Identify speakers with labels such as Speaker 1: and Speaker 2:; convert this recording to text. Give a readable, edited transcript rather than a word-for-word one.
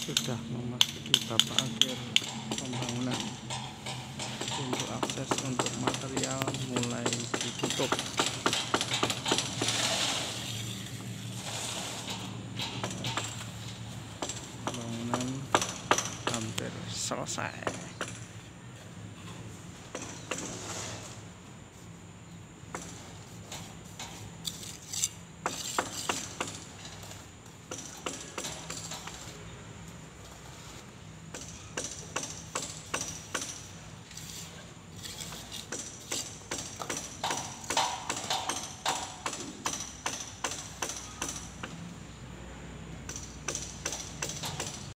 Speaker 1: sudah memasuki tahap akhir pembangunan. Pintu akses untuk material mulai ditutup. Bangunan hampir selesai.